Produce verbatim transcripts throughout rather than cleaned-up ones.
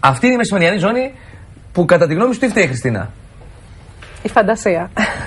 Αυτή είναι η μεσημεριανή ζώνη που κατά τη γνώμη σου τι φταίει, Χριστίνα? Η φαντασία.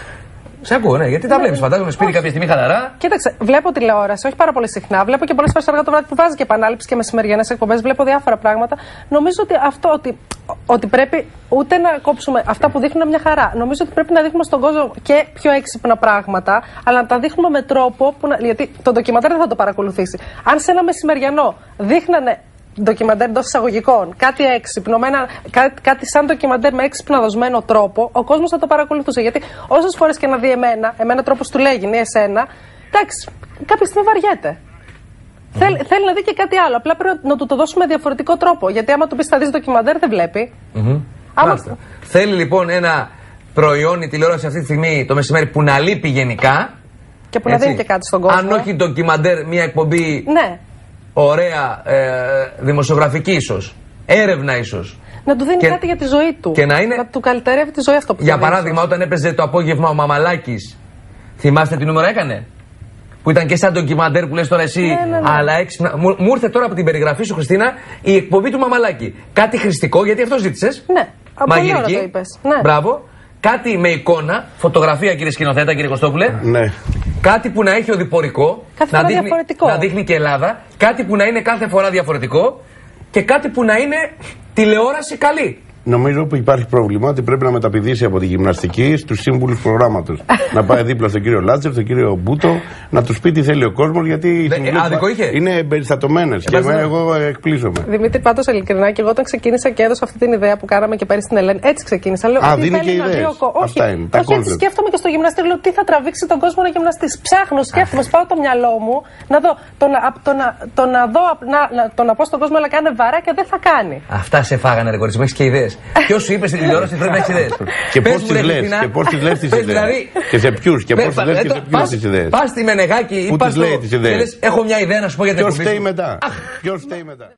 Σε ακούω, ναι, γιατί τα βλέπει. Φαντάζομαι σπίτι κάποια στιγμή χαλαρά. Κοίταξε, βλέπω τηλεόραση, όχι πάρα πολύ συχνά. Βλέπω και πολλές φορές αργά το βράδυ που βάζει και επανάληψη και μεσημεριανές εκπομπές. Βλέπω διάφορα πράγματα. Νομίζω ότι αυτό ότι, ότι πρέπει ούτε να κόψουμε αυτά που δείχνουν μια χαρά. Νομίζω ότι πρέπει να δείχνουμε στον κόσμο και πιο έξυπνα πράγματα, αλλά να τα δείχνουμε με τρόπο που να, γιατί το ντοκιμαντέρ δεν θα το παρακολουθήσει. Αν σε ένα μεσημεριανό δείχνανε ντοκιμαντέρ εντός εισαγωγικών, κάτι έξυπνο, με ένα, κάτι, κάτι σαν ντοκιμαντέρ με έξυπνα δοσμένο τρόπο, ο κόσμος θα το παρακολουθούσε. Γιατί όσες φορές και να δει εμένα, εμένα τρόπος του λέγει, ή εσένα, εντάξει, κάποια στιγμή βαριέται. Mm-hmm. Θέλ, θέλει να δει και κάτι άλλο. Απλά πρέπει να του το δώσουμε διαφορετικό τρόπο. Γιατί άμα του πει θα δει ντοκιμαντέρ, δεν βλέπει. Mm-hmm. Άμα... Θέλει λοιπόν ένα προϊόν η τηλεόραση αυτή τη στιγμή το μεσημέρι που να λείπει γενικά. Και που να δίνει και κάτι στον κόσμο. Αν όχι ντοκιμαντέρ, μια εκπομπή. Ναι. Ωραία, ε, δημοσιογραφική ίσως, έρευνα ίσως. Να του δίνει και, κάτι για τη ζωή του. Και να, είναι... να του καλυτερεύει τη ζωή αυτό που Για παράδειγμα, ίσως. Όταν έπαιζε το απόγευμα ο Μαμαλάκης, θυμάστε τι νούμερο έκανε? Που ήταν και σαν ντοκιμαντέρ που λες τώρα εσύ, ναι, ναι, ναι. αλλά έξυπνα. Μου, μου ήρθε τώρα από την περιγραφή σου, Χριστίνα, η εκπομπή του Μαμαλάκη. Κάτι χρηστικό, γιατί αυτό ζήτησες. Ναι, μαγειρική. Πολύ ώρα το είπες. Ναι. Μπράβο. Κάτι με εικόνα, φωτογραφία κύριε σκηνοθέτα, κύριε Κωστόπουλε. Ναι. Κάτι που να έχει οδηπορικό, κάτι να δείχνει, διαφορετικό. να δείχνει και Ελλάδα. Κάτι που να είναι κάθε φορά διαφορετικό και κάτι που να είναι τηλεόραση καλή. Νομίζω που υπάρχει πρόβλημα ότι πρέπει να μεταπηδήσει από τη γυμναστική στους σύμβουλους προγράμματος. Να πάει δίπλα στον κύριο Λάτσερ, στον κύριο Μπούτο, να του πει τι θέλει ο κόσμος, γιατί οι συμβουλές είναι εμπεριστατωμένες. Και εμένα εγώ εκπλήσωμαι. Δημήτρη, πάντως ειλικρινά, και εγώ όταν ξεκίνησα και έδωσα αυτή την ιδέα που κάναμε και πέρυσι στην Ελένη, έτσι ξεκίνησα. Λέω, Α, δίνει και ιδέες. Όχι, όχι, έτσι σκέφτομαι και στο γυμναστήριο, λέω τι θα τραβήξει τον κόσμο να γυμναστεί. Ψάχνω, σκέφτομαι, σπάω το μυαλό μου να δω, το να, το να, το να δω, να, να, το να πω στον κόσμο να κάνει βαρά και δεν θα κάνει. Αυτά σε φάγανε, ρε κορίτσι, έχεις και ιδέες. Ποιος σου είπε στην τηλεόραση πρέπει να έχεις ιδέες. Και πώς τις λες, και πώς τις λες τις ιδέες. Και σε ποιους, και πώς τις λες και σε ποιους τις ιδέες. Πας στη Μενεγάκη ή πας στο... Έχω μια ιδέα να σου πω για την εκπομπή. Ποιος φταίει μετά.